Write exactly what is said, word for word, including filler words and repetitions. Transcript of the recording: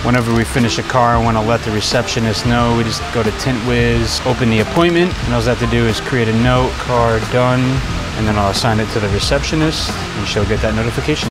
Whenever we finish a car and want to let the receptionist know, we just go to Tint Wiz, open the appointment, and all I have to do is create a note, car done, and then I'll assign it to the receptionist, and she'll get that notification.